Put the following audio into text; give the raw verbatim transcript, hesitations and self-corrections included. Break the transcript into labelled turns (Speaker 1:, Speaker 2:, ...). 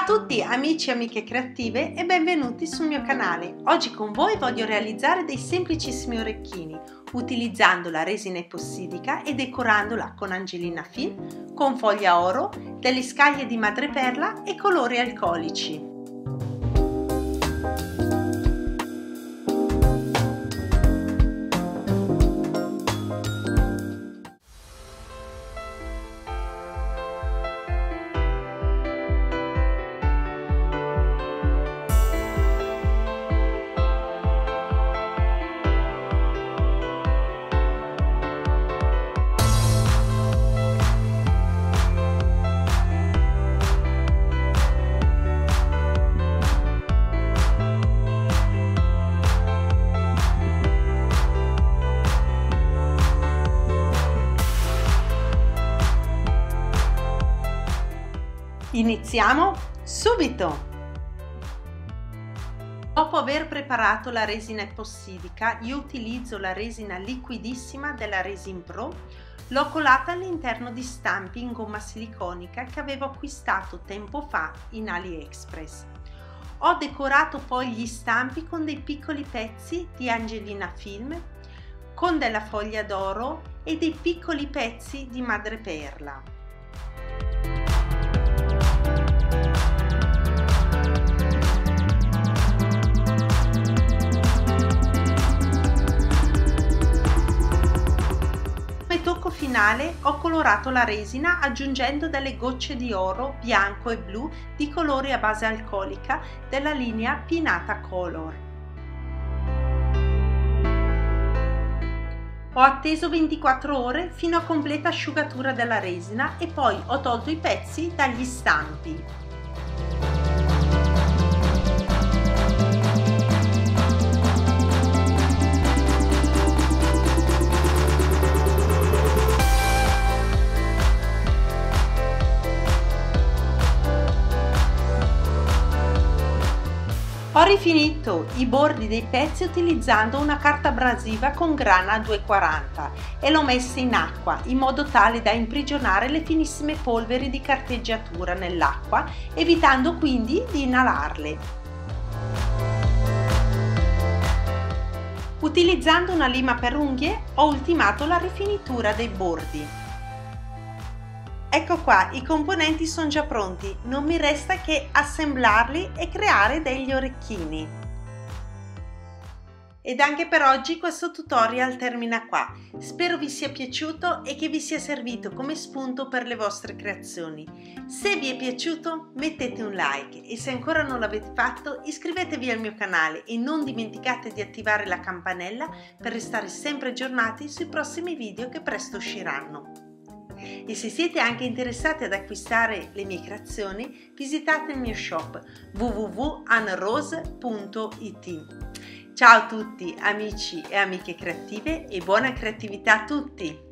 Speaker 1: Ciao a tutti amici e amiche creative e benvenuti sul mio canale. Oggi con voi voglio realizzare dei semplicissimi orecchini utilizzando la resina epossidica e decorandola con angelina film, con foglia oro, delle scaglie di madreperla e colori alcolici. Iniziamo subito! Dopo aver preparato la resina epossidica, io utilizzo la resina liquidissima della Resin Pro. L'ho colata all'interno di stampi in gomma siliconica che avevo acquistato tempo fa in AliExpress. Ho decorato poi gli stampi con dei piccoli pezzi di angelina film, con della foglia d'oro e dei piccoli pezzi di madreperla. Tocco finale ho colorato la resina aggiungendo delle gocce di oro bianco e blu di colori a base alcolica della linea Pinata Color. Ho atteso ventiquattro ore fino a completa asciugatura della resina e poi ho tolto i pezzi dagli stampi. Ho rifinito i bordi dei pezzi utilizzando una carta abrasiva con grana duecentoquaranta e l'ho messa in acqua in modo tale da imprigionare le finissime polveri di carteggiatura nell'acqua, evitando quindi di inalarle. Utilizzando una lima per unghie ho ultimato la rifinitura dei bordi. Ecco qua, i componenti sono già pronti, non mi resta che assemblarli e creare degli orecchini. Ed anche per oggi questo tutorial termina qua. Spero vi sia piaciuto e che vi sia servito come spunto per le vostre creazioni. Se vi è piaciuto mettete un like e se ancora non l'avete fatto iscrivetevi al mio canale e non dimenticate di attivare la campanella per restare sempre aggiornati sui prossimi video che presto usciranno. E se siete anche interessati ad acquistare le mie creazioni, visitate il mio shop w w w punto anne rose punto it. Ciao a tutti amici e amiche creative e buona creatività a tutti!